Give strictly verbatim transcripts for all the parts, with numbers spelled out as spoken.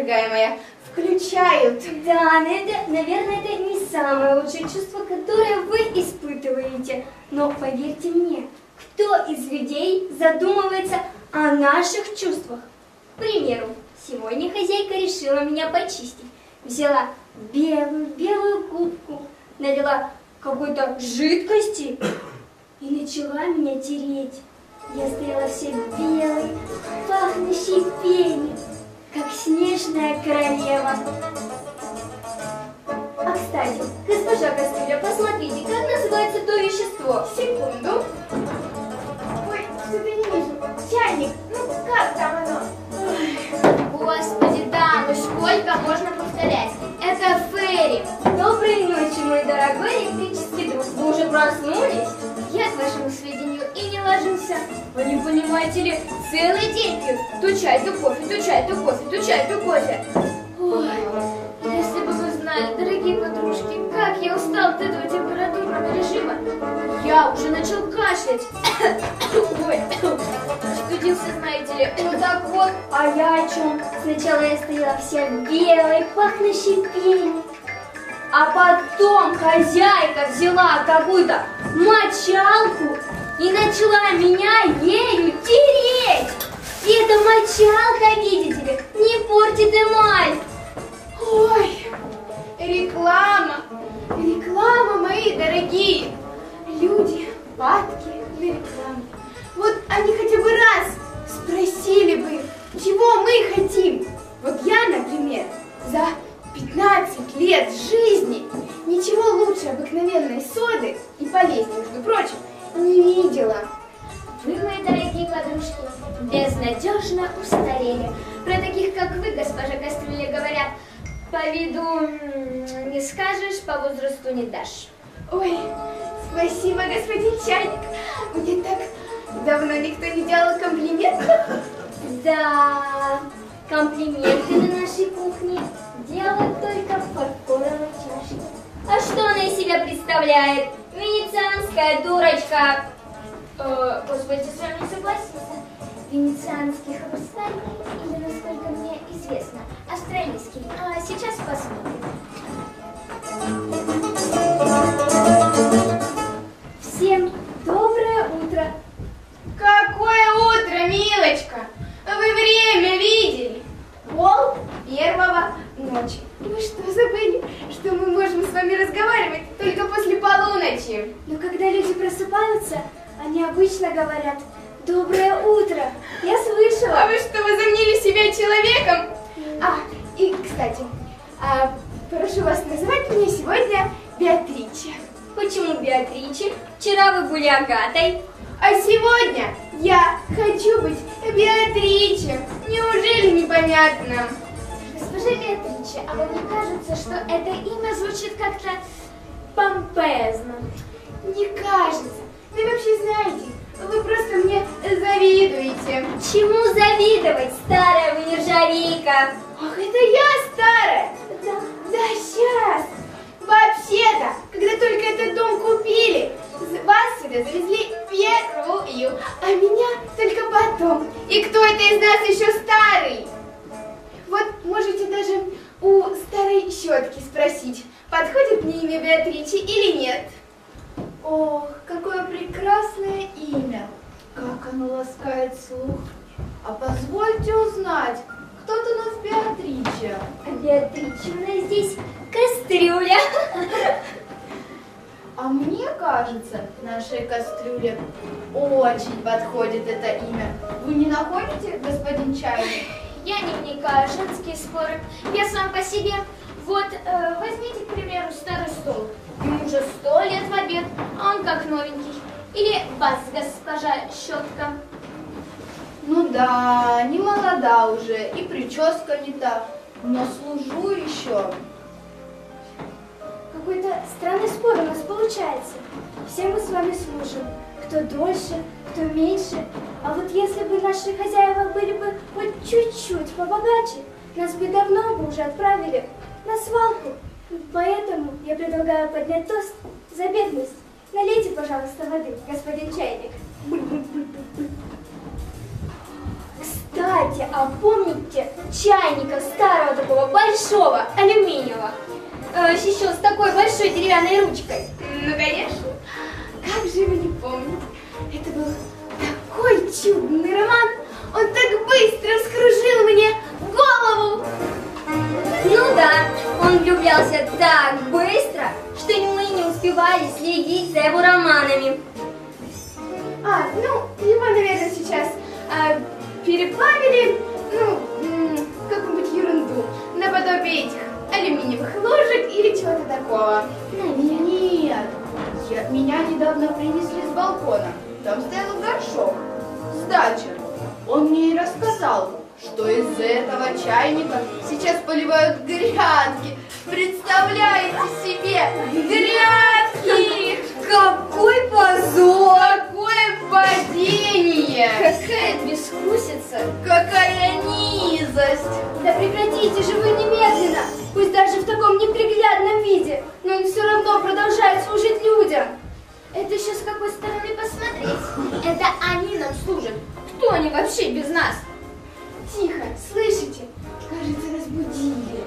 дорогая моя, включают. Да, это, наверное, это не самое лучшее чувство, которое вы испытываете. Но поверьте мне, кто из людей задумывается о наших чувствах? К примеру, сегодня хозяйка решила меня почистить. Взяла белую-белую губку, налила какой-то жидкости и начала меня тереть. Я стояла вся белой, пахнущей пенью, как снежная королева. А кстати, госпожа Кастрюля, посмотрите, как называется то вещество? Секунду. Ой, что-то не вижу. Чайник, ну как там оно? Ой, господи, да, ну сколько можно повторять? Это фейри. Доброй ночи, мой дорогой электрический друг. Вы уже проснулись? Я, к вашему сведению, и не ложился. Вы не понимаете ли, целый день пью. То чай, то кофе, то чай, то кофе, то чай, то кофе. Ой, если бы вы знали, дорогие подружки, как я устал от этого температурного режима. Я уже начал кашлять. Ой, студился, знаете ли. Ну так вот, а я о чем? Сначала я стояла вся белой, пахнущей пенью. А потом хозяйка взяла какую-то мочалку и начала меня ею тереть. И эта мочалка, видите ли, не портит эмаль. Ой, реклама, реклама, мои дорогие. Люди падки на рекламу. Вот они хотя бы раз спросили бы, чего мы хотим. Вот я, например, за пятнадцать лет жизни ничего лучше обыкновенной соды и полезнее, между прочим, не видела. Вы, мои дорогие подружки, безнадежно устарели. Про таких, как вы, госпожа Кастрюля, говорят, по виду не скажешь, по возрасту не дашь. Ой, спасибо, господин Чайник. Мне так давно никто не делал комплиментов. Да, комплименты на нашей кухне делают только в фарфоровой чашке. А что она из себя представляет? Венецианская дурочка. Э, позвольте с вами не согласиться. Венецианский хрусталь, или, насколько мне известно, австралийский. А сейчас посмотрим. Всем доброе утро. Какое утро, милочка? Вы время видели? Пол первого ночи. Вы что, забыли, что мы можем с вами разговаривать только после полуночи? Но когда люди просыпаются, они обычно говорят «Доброе утро». Я слышала. А вы что, возомнили себя человеком? А, и, кстати, а, прошу вас называть меня сегодня Беатриче. Почему Беатриче? Вчера вы были Агатой. А сегодня я хочу быть Беатриче. Неужели непонятно? Госпожа Беатриче, а вам не кажется, что это имя звучит как-то помпезно? Не кажется. Вы вообще знаете, вы просто мне завидуете. Чему завидовать, старая вы нержавейка? Ах, это я старая? Да, да, сейчас. Вообще-то, когда только этот дом купили, вас сюда завезли первую, а меня только потом. И кто это из нас еще старый? Вот можете даже у старой щетки спросить, подходит мне имя Беатриче или нет. Ох, какое прекрасное имя! Как оно ласкает слух! А позвольте узнать, кто тут у нас Беатриче? А Беатриче у нас здесь Кастрюля. А мне кажется, нашей Кастрюле очень подходит это имя. Вы не находите, господин Чайник? Я не вникаю в женские споры. Я сам по себе. Вот, э, возьмите, к примеру, старый стол. Ему уже сто лет в обед, а он как новенький. Или вас, госпожа Щетка. Ну да, не молода уже, и прическа не та, но служу еще. Какой-то странный спор у нас получается. Все мы с вами служим. Кто дольше, кто меньше. А вот если бы наши хозяева были бы хоть чуть-чуть побогаче, нас бы давно бы уже отправили на свалку. Поэтому я предлагаю поднять тост за бедность. Налейте, пожалуйста, воды, господин Чайник. Кстати, а помните чайника старого такого большого, алюминиевого? Э, еще с такой большой деревянной ручкой. Ну, конечно. Как же его не помнить? Это был такой чудный роман. Он так быстро вскружил мне голову. Ну да, он влюблялся так быстро, что мы не успевали следить за его романами. А, ну, его, наверное, сейчас а, переплавили, ну, м, какую-нибудь ерунду, наподобие этих алюминиевых ложек или чего-то такого. Нет, я- меня недавно принесли с балкона. Там стоял горшок с дачи. Он мне и рассказал, что из этого чайника сейчас поливают грядки. Представляете себе, грядки! Какой позор! Какое падение! Какая безвкусица! Какая низость! Да прекратите же вы немедленно! Пусть даже в таком неприглядном виде, но он все равно продолжает служить людям. Это еще с какой стороны посмотреть? Это они нам служат. Кто они вообще без нас? Тихо, слышите? Кажется, разбудили.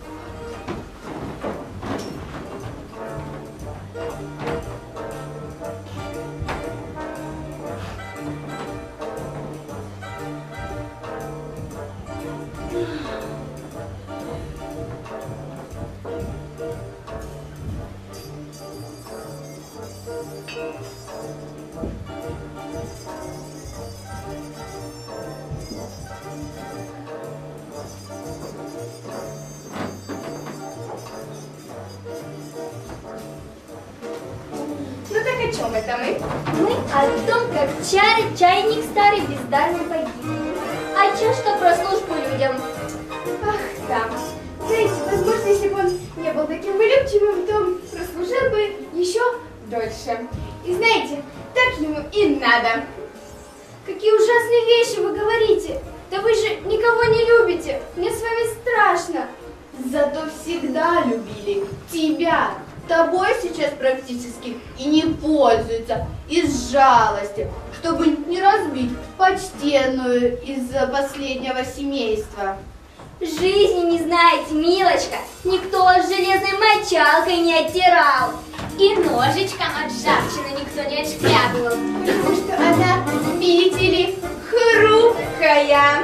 Ну так о чем это мы? Мы о том, как чай, чайник старый бездарно погиб. А чашка про службу людям. Ах, да. Знаете, возможно, если бы он не был таким вылюбчивым, то прослужил бы еще дольше. И знаете, так ему и надо. Какие ужасные вещи вы говорите. Да вы же никого не любите. Мне с вами страшно. Зато всегда любили тебя. Тобой сейчас практически и не пользуются из жалости, чтобы не разбить почтенную из последнего семейства. Жизни не знаете, милочка. Никто с железной мочалкой не оттирал. И ножичком от ржавчины никто не отшкрябывал. Потому что она, видите ли, хрупкая.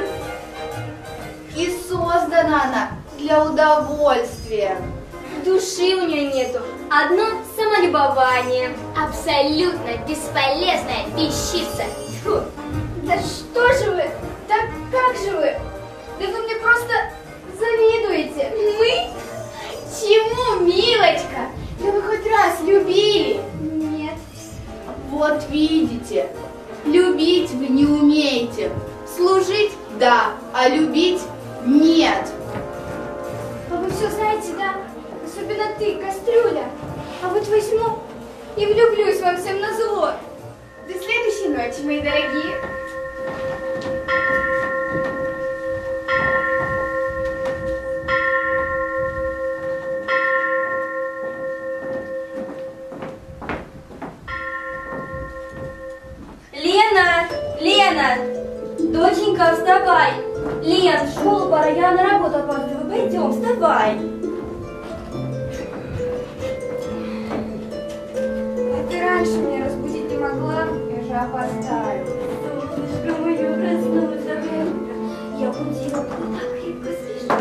И создана она для удовольствия. Души у нее нету. Одно самолюбование. Абсолютно бесполезная вещица. Фу. Да что же вы? Так как же вы? Да вы мне просто завидуете. Мы? Чему, милочка? Да вы хоть раз любили? Нет. Вот видите, любить вы не умеете. Служить – да, а любить – нет. А вы все знаете, да? Особенно ты, кастрюля. А вот возьму и влюблюсь вам всем на зло. До следующей ночи, мои дорогие. Лена! Лена! Доченька, вставай! Лен, в школу пора, я на работу опаздываю. Пойдем, вставай! А ты раньше меня разбудить не могла? Я же опоздаю. Солнышко мое проснулось за утро. Я будила, так крепко спишь.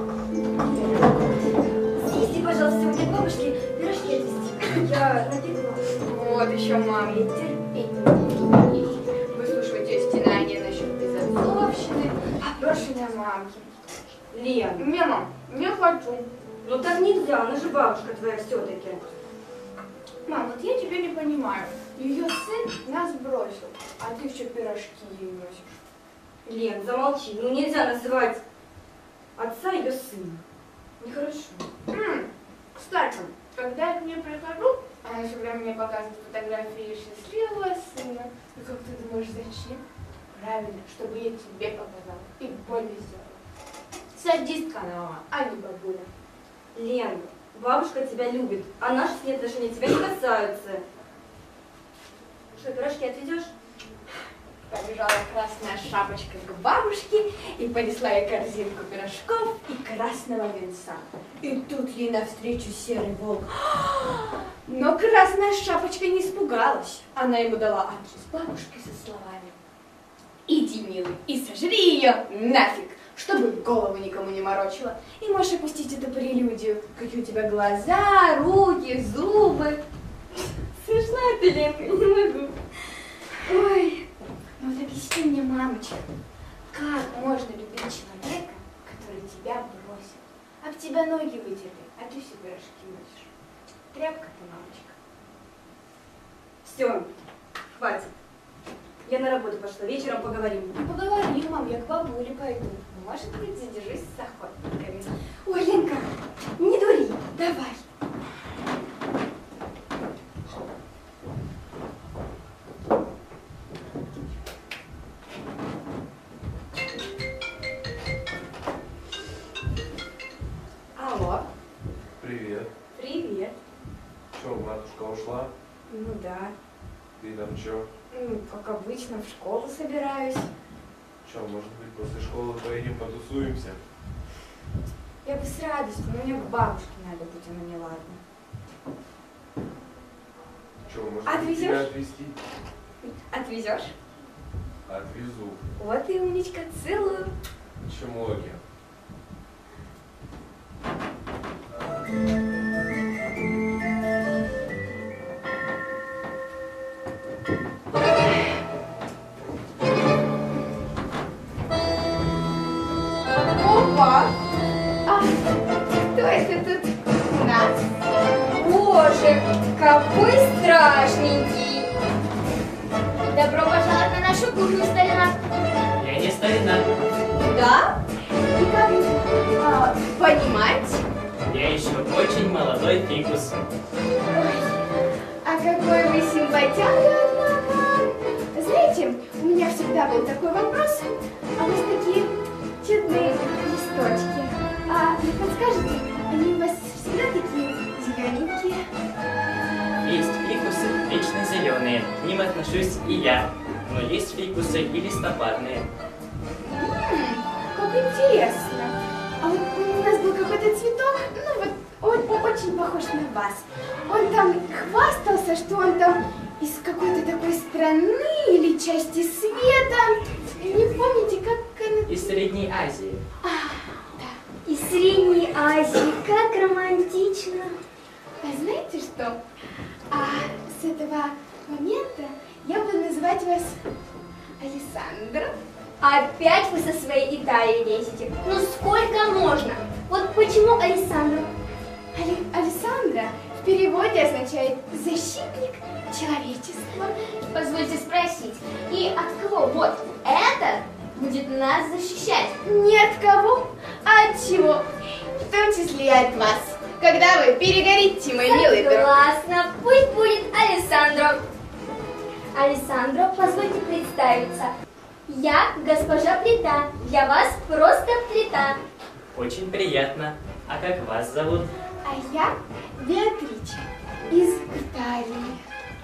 Съезди, пожалуйста, сегодня к бабушке пирожки отвезти. Я напекла. Вот еще, мам, я терпеть не могу. Выслушивать ее стенания насчет безотцовщины, опрошения мамки. Лен, Не, мам, не хочу. ну так нельзя, она же бабушка твоя все-таки. Мам, вот я тебя не понимаю. Ее сын нас бросил, а ты еще пирожки ей носишь. Лен, замолчи, ну нельзя называть отца ее сыном. Нехорошо. М, Кстати, когда я к ней прихожу, она всегда мне показывает фотографии счастливого сына. Ну как ты думаешь, зачем? Правильно, чтобы я тебе показала и больно сделала. Садистка она, мама, а не бабуля. Лен, бабушка тебя любит, а наши с ней отношения тебя не касаются. Что, пирожки отведешь? Побежала красная шапочка к бабушке и понесла ей корзинку пирожков и красного венца. И тут ей навстречу серый волк. Но красная шапочка не испугалась. Она ему дала адрес бабушки со словами: иди, милый, и сожри ее нафиг, чтобы голову никому не морочила. И можешь опустить эту прелюдию. Какие у тебя глаза, руки, зубы. Смешная ты, Ленка, не могу. Ой, ну вот объясни мне, мамочка, как можно любить человека, который тебя бросил? Об тебя ноги вытерли, а ты все пирожки носишь. Тряпка ты, мамочка. Все, хватит. Я на работу пошла, вечером поговорим. Ну поговори, мам, я к бабуле пойду. Ну, может быть, задержусь с охотниками. Ой, Ленка, не дури, давай. Алло. Привет. Привет. Че, матушка ушла? Ну да. Ты там че? Ну, как обычно, в школу собираюсь. Че, может быть, после школы поедем потусуемся? Я бы с радостью, но мне к бабушке надо быть, она неладна. Че, может Отвезёшь? быть, тебя отвезти? Отвезешь? Отвезу. Вот и умничка, целую. Чмоки. Опа! А кто это тут у нас? Боже, какой страшненький. Добро пожаловать на нашу кухню, старина. Я не старина. Да? И как а, понимать? Я еще очень молодой фикус. Ой, а какой вы симпатяга, однако. Знаете, у меня всегда был такой вопрос. А у вас такие чудные листочки. А не подскажете, они у вас всегда такие зелененькие? Есть фикусы вечно зеленые, к ним отношусь и я. Но есть фикусы и листопадные. Ммм, как интересно. А вот у нас был какой-то цветок, ну вот он очень похож на вас. Он там хвастался, что он там из какой-то такой страны или части света. Не помните, как она... Из Средней Азии. А, да. Из Средней Азии, как романтично. А знаете что? А с этого момента я буду называть вас Алессандро. Опять вы со своей Италией лезете. Ну сколько можно? Вот почему Алессандро? Али... Алессандро в переводе означает «защитник человечества». Позвольте спросить, и от кого вот это будет нас защищать? Ни от кого, а от чего? В том числе и от вас. Когда вы перегорите, мой милый друг. Согласна, пусть будет Алессандро. Алессандро, позвольте представиться. Я госпожа Плита, для вас просто Плита. Очень приятно. А как вас зовут? А я Беатрича из Италии.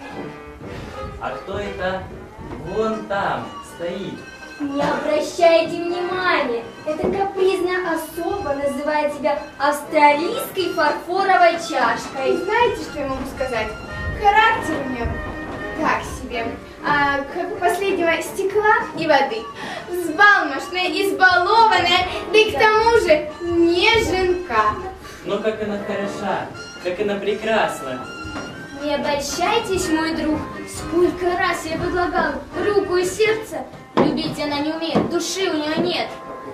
А кто это вон там стоит? Не обращайте внимания, эта капризная особа называет себя австралийской фарфоровой чашкой. Знаете, что я могу сказать? Характер у нее так себе, а, как у последнего стекла и воды. Взбалмошная, избалованная, да и к тому же неженка. Но как она хороша, как она прекрасна. Не обольщайтесь, мой друг. Сколько раз я предлагал руку и сердце. Любить она не умеет, души у нее нет.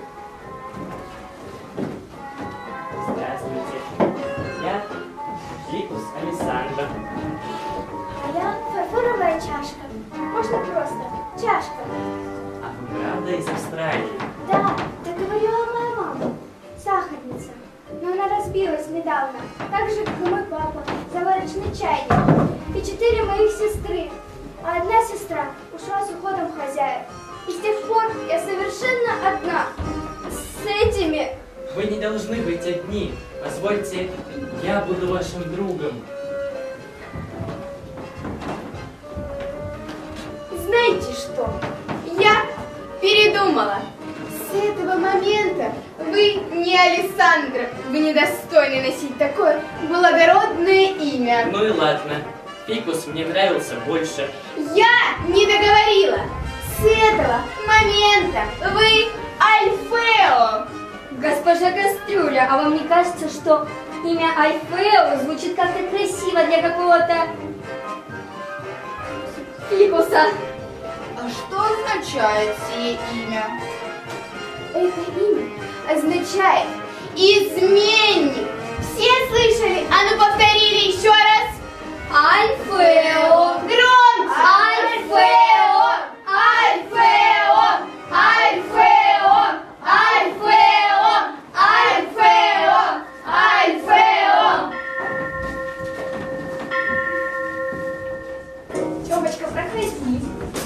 Здравствуйте. Я фикус Алессандро. А я фарфоровая чашка. Можно просто чашка. А вы правда из Австралии? Да, так говорила моя мама. Сахарница. Но она разбилась недавно. Так же, как и мой папа. Заварочный чайник. И четыре моих сестры. А одна сестра ушла с уходом хозяев. И с тех пор я совершенно одна. С этими. Вы не должны быть одни. Позвольте, я буду вашим другом. Знаете что? передумала. С этого момента вы не Александра, вы недостойны носить такое благородное имя. Ну и ладно. Фикус мне нравился больше. Я не договорила. С этого момента вы Альфео. Госпожа Кастрюля, а вам не кажется, что имя Альфео звучит как-то красиво для какого-то фикуса? А что означает сие имя? Это имя означает изменник. Все слышали? А ну повторили еще раз. Альфео. Громче. Альфео. Альфео. Альфео. Альфео. Альфео. Альфео. Тёмочка, проходи.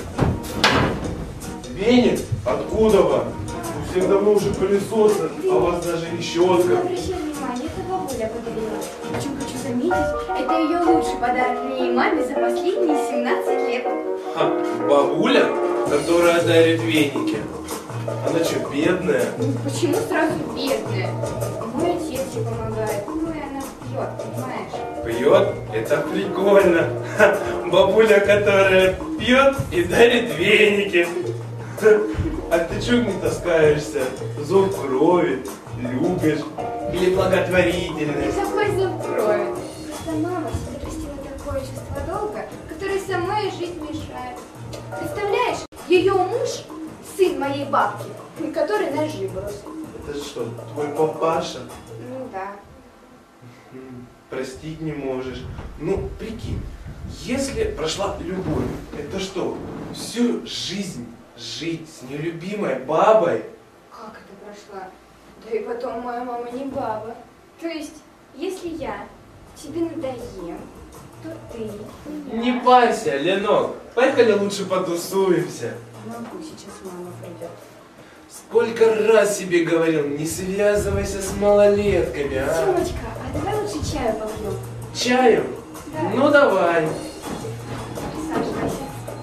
Веник? Откуда вам? У всех давно уже пылесосы, а у вас даже не Не щетка. обращай внимания, это бабуля подарила. Причем хочу заметить, это ее лучший подарок мне и маме за последние семнадцать лет. Ха, бабуля, которая дарит веники. Она что, бедная? Ну, почему сразу бедная? Мой отец ей помогает. Ну и она пьет, понимаешь? Пьет? Это прикольно. Ха, бабуля, которая пьет и дарит веники. Ха, а ты чего не таскаешься? Зов крови, любишь или благотворительность? Какой зов крови? Просто мама себе растила такое чувство долга, которое самой жить мешает. Представляешь, ее муж сын моей бабки, который ножи бросил. Это что, твой папаша? Ну да. М, Простить не можешь. Ну, прикинь, если прошла любовь, это что, всю жизнь жить с нелюбимой бабой? Как это прошла? Да и потом моя мама не баба. То есть, если я тебе надоем, то ты Не парься, Ленок, поехали лучше потусуемся. могу, сейчас мама придет. Сколько раз себе говорил, не связывайся с малолетками, а? Тёмочка, а давай лучше чаю попьем. Чаю? Да. Ну давай. Присаживайся.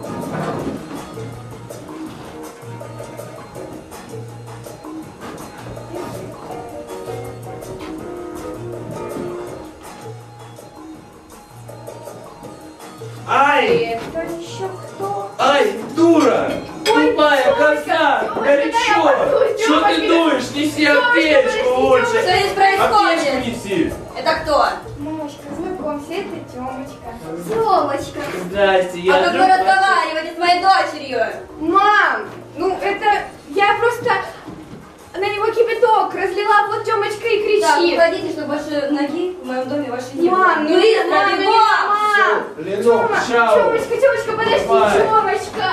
Ай! Это еще кто? Ай, дура! Ой, Тупая Тёмочка, коса! Тёмочка, Горячо! дай я подусь, Что ты Тёмочка. дуешь? Неси Тёмочка, аптечку подожди, лучше! Тёмочка. Что здесь происходит? Аптечку неси! Это кто? Мамочка, знакомься, это Тёмочка. Тёмочка. Здрасте, я А как вы друг- разговариваете с моей дочерью? Мам, ну это я просто на него кипяток разлила, вот Тёмочка и Так, кричит. уходите, чтобы ваши ноги в моем доме вашей не было. Мам, ну Быстро, мам, ну не бегом! мам. Ленок, Тёма, чао! Тёмочка, Тёмочка, подожди, Давай. Тёмочка.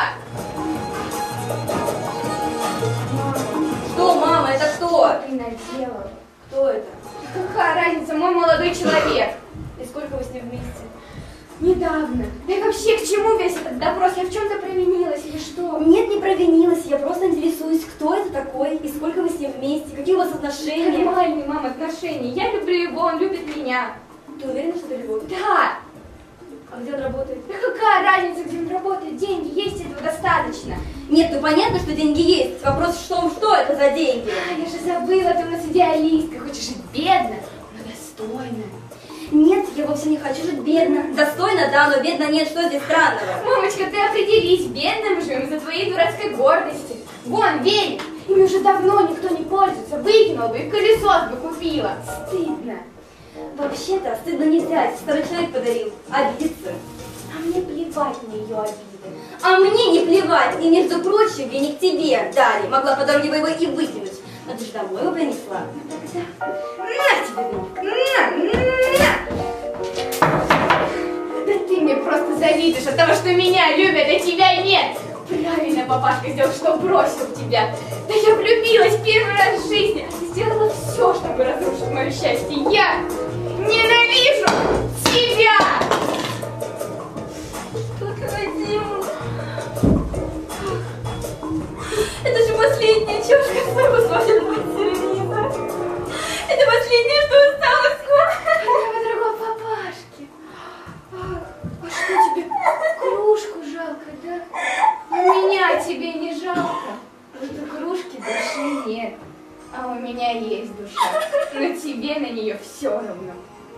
Что, мама, это кто? Ты наделала. Кто это? Какая разница, мой молодой человек. И сколько вы с ним вместе? Недавно. Да и вообще, к чему весь этот допрос? Я в чем-то провинилась или что? Нет, не провинилась. Я просто интересуюсь, кто это такой и сколько вы с ним вместе, какие у вас отношения. Нормальные, мам, отношения. Я люблю его, он любит меня. Ты уверена, что это любовь? Да. А где он работает? Да какая разница, где он работает? Деньги есть, этого достаточно. Нет, ну понятно, что деньги есть. Вопрос в том, что это за деньги. А, я же забыла, ты у нас идеалистка. Хочешь жить бедно, но достойно. Нет, я вовсе не хочу жить бедно. Достойно, да, но бедно нет. Что здесь странного? Мамочка, ты определись, бедно мы живем из-за твоей дурацкой гордости. Вон, веник, ими уже давно никто не пользуется. Выкинула бы и колесо бы купила. Стыдно. Вообще-то стыдно не взять. Старый человек подарил. Обидеться. А мне плевать на ее обиды. А мне не плевать. И, между прочим, веник тебе дали. Могла по дороге его и выкинуть. Но ты же домой его принесла. На тебе, веник, на, на. Да ты мне просто завидуешь от того, что меня любят, а тебя нет. Правильно папашка сделал, что бросил тебя. Да я влюбилась первый раз в жизни. Сделала все, чтобы разрушить мое счастье. Я ненавижу тебя. Только Вадим. Это же последняя чашка своего свадебного сервиза. Это последнее, что осталось. Прямо другого папашки. А, а что тебе, кружку жалко, да? А меня тебе не жалко. на нее все равно.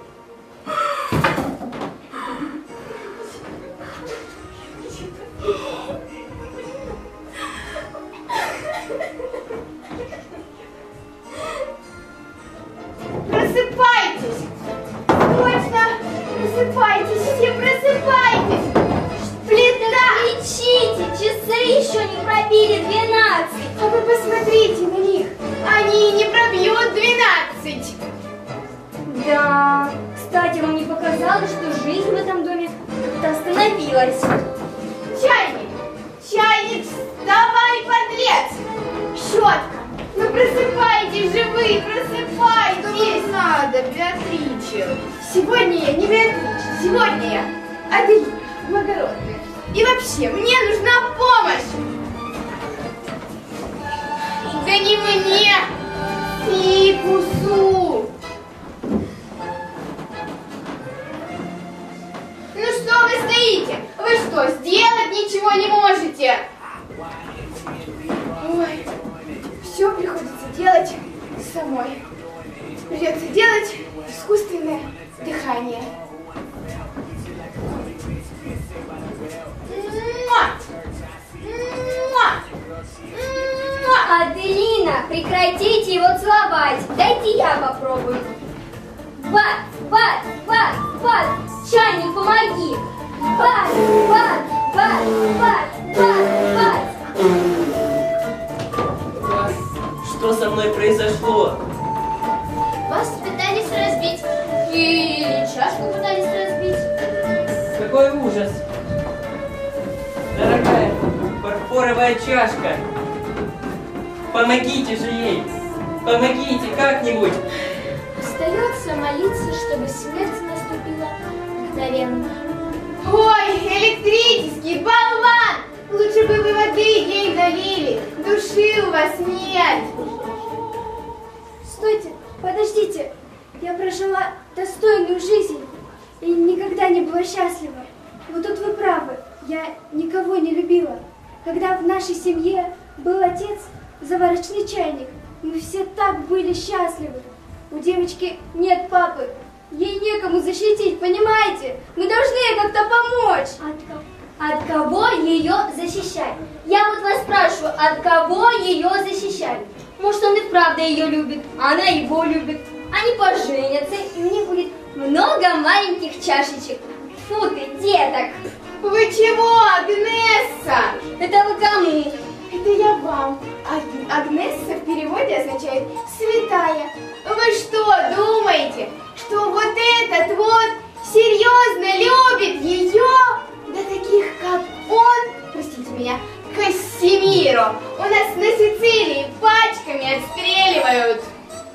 Просыпайтесь! Точно! Просыпайтесь! Все просыпайтесь! Плита! Кричите, часы еще не пробили двенадцать. А вы посмотрите на них! Они не пробьют двенадцать! Да, кстати, вам не показалось, что жизнь в этом доме как-то остановилась? Чайник! Чайник, вставай, подлец! Щетка! Ну просыпайтесь же вы, просыпайтесь! Не надо, Беатриче. Сегодня я не Беатрича, сегодня я Аделина, благородная. И вообще, мне нужна помощь! Да не мне! Фикусу! Ну что вы стоите? Вы что, сделать ничего не можете? Ой, все приходится делать самой. Придется делать искусственное дыхание. Муа! Муа! Муа! Аделина, прекратите его целовать. Дайте я попробую. Бат, бат, бат, бат. Чайник, помоги. Бат, бат, бат, бат, бат, бат. Что со мной произошло? Вас пытались разбить. Или чашку пытались разбить. Какой ужас! Дорогая, фарфоровая чашка! Помогите же ей! Помогите как-нибудь! Остается молиться, чтобы смерть наступила мгновенно. Ой, электрический болван! Лучше бы вы воды ей долили. Души у вас нет. Стойте, подождите. Я прожила достойную жизнь и никогда не была счастлива. Вот тут вы правы. Я никого не любила. Когда в нашей семье был отец, заварочный чайник, мы все так были счастливы. У девочки нет папы. Ей некому защитить, понимаете? Мы должны ей как-то помочь. От, от кого ее защищать? Я вот вас спрашиваю, от кого ее защищать? Может, он и правда ее любит, а она его любит. Они поженятся, и у них будет много маленьких чашечек. Фу ты, деток! Вы чего, Агнесса? Это вы кому? Это я вам. Аг- Агнесса в переводе означает «святая». Вы что, думаете, что вот этот вот серьезно любит ее? Да таких, как он, простите меня, Кассимиро, у нас на Сицилии пачками отстреливают.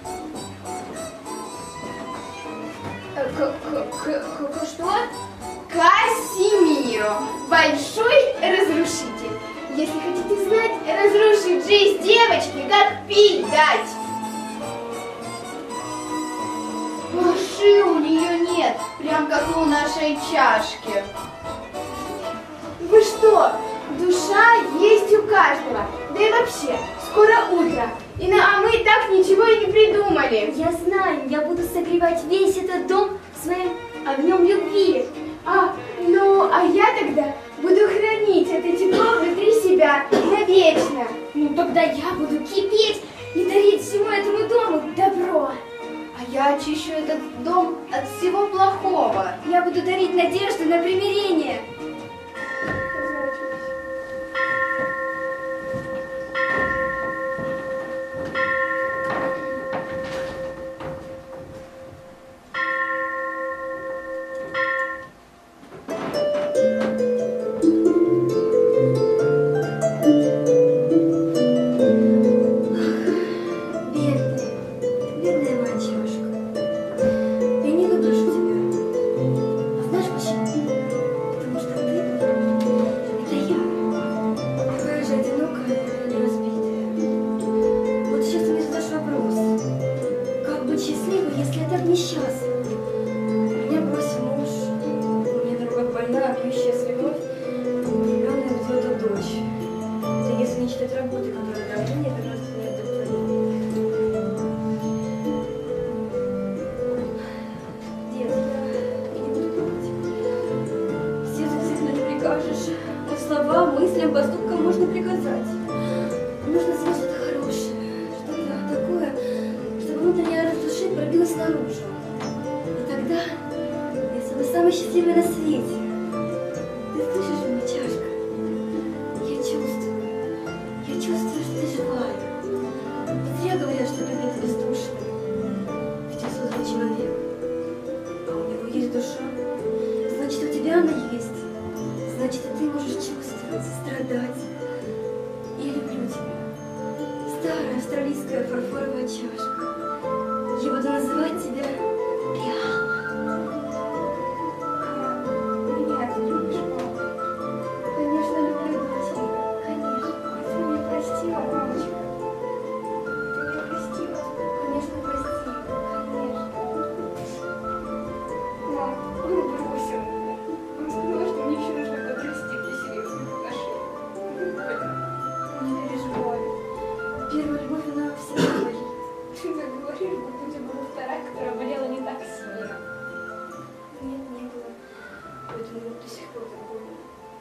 К-к-к-к- Что? Кассимиро, большой разрушитель. Если хотите знать, разрушить жизнь девочки, как пить дать. Души у нее нет, прям как у нашей чашки. Вы что? Душа есть у каждого. Да и вообще, скоро утро. И на, а мы так ничего и не придумали. Я знаю, я буду согревать весь этот дом своим огнем любви. А, ну, а я тогда буду хранить это тепло внутри себя навечно. Ну тогда я буду кипеть и дарить всему этому дому добро. А я очищу этот дом от всего плохого. Я буду дарить надежду на примирение. самый счастливый на свете. Ты слышишь меня, чашка? Я чувствую. Я чувствую, что ты живая. Зря говорят, что предметы бездушны. Ведь он создан человек. А у него есть душа. Значит, у тебя она есть. Значит, и ты можешь чувствовать, страдать. Я люблю тебя. Старая австралийская фарфоровая чашка. Я буду называть тебя Пиала. Меня ты любишь, мама? Конечно, люблю, доченька. Конечно. Ты меня простила, мамочка. Ты меня простила. Конечно, простила. Конечно. Мам, он бросил меня. Он сказал, что мне еще нужно подрасти для серьезных отношений. Больно. Не переживай. Первая любовь, она всегда болит. Ты так говоришь, будто у тебя была вторая, которая болела не так сильно. Нет, не было. Поэтому вот до сих пор так больно.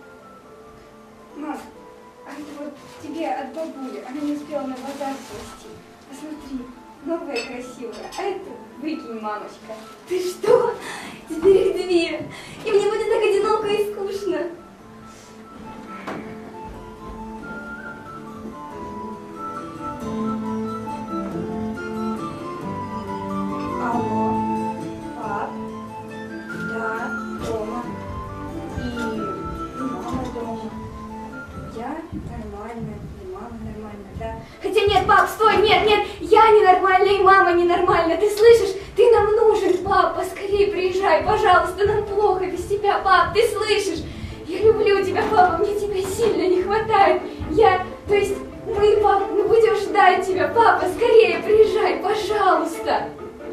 Мам, а это вот тебе от бабули. Она не успела на базар свести. Посмотри, новая красивая. А это выкинь, мамочка. Ты что? Теперь их две. И мне будет так одиноко и скучно. Алло, пап, да, дома. И мама дома. Я нормальная, и мама нормальная, да. Хотя нет, пап, стой, нет, нет, я ненормальная и мама ненормальная, ты слышишь? Ты нам нужен, пап, поскорее приезжай, пожалуйста, нам плохо без тебя, пап, ты слышишь? Я люблю тебя, папа, мне тебя сильно не хватает. Я, то есть мы, пап, мы будем ждать тебя, папа, скорее приезжай, пожалуйста.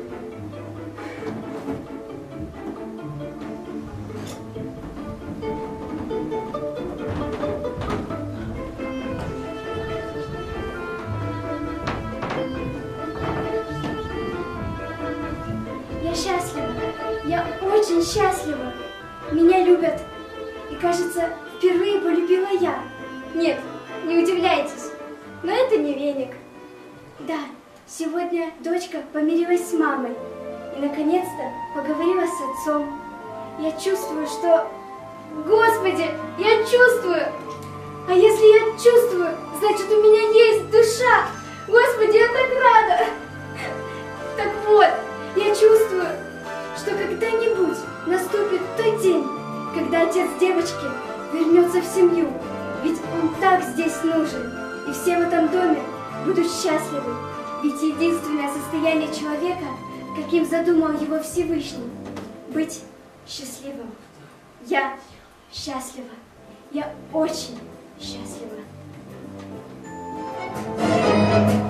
Я счастлива, я очень счастлива. Меня любят. И, кажется, впервые полюбила я. Нет, не удивляйтесь, но это не веник. Да, сегодня дочка помирилась с мамой и, наконец-то, поговорила с отцом. Я чувствую, что... Господи, я чувствую! А если я чувствую, значит, у меня есть душа! Господи, я так рада! Так вот, я чувствую, что когда-нибудь наступит тот день, когда отец девочки вернется в семью, ведь он так здесь нужен, и все в этом доме будут счастливы, ведь единственное состояние человека, каким задумал его Всевышний, быть счастливым. Я счастлива, я очень счастлива.